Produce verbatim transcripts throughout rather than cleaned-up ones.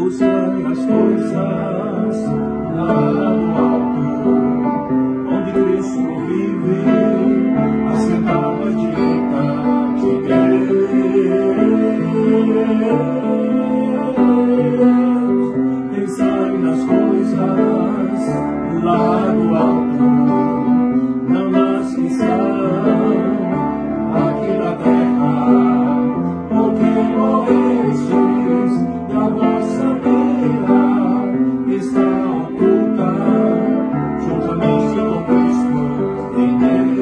Buscai as coisas lá do alto, onde Cristo vive, assentado à direita de Deus. Pensai nas coisas lá do alto, não nas que são aqui na terra, porque morrestes e a vossa vida está oculta, juntamente com Cristo em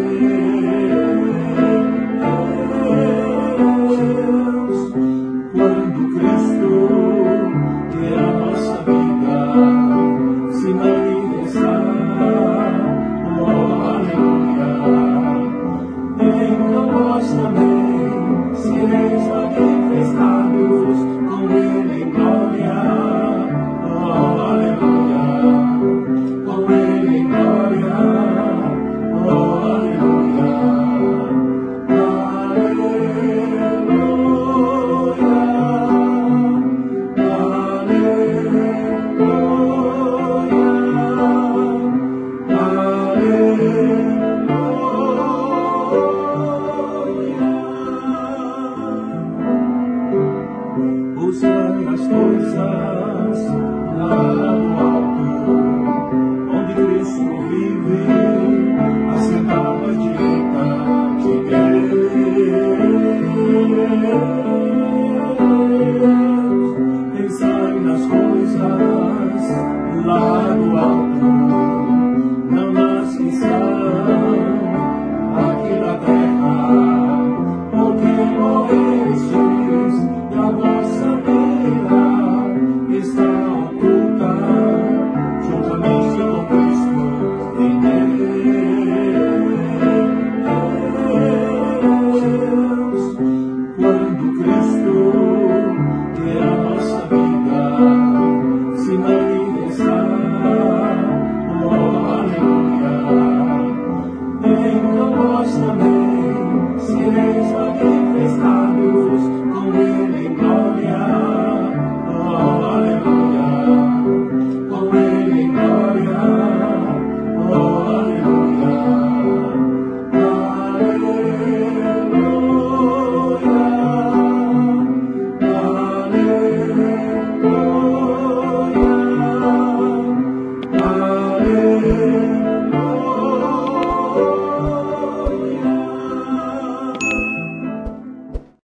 Deus. Quando Cristo, que é a nossa vida, se manifestar, oh, aleluia, então nós também sereis manifestados com Ele em glória, oh, aleluia, com Ele em glória, oh, aleluia, Buscai as coisas lá do alto,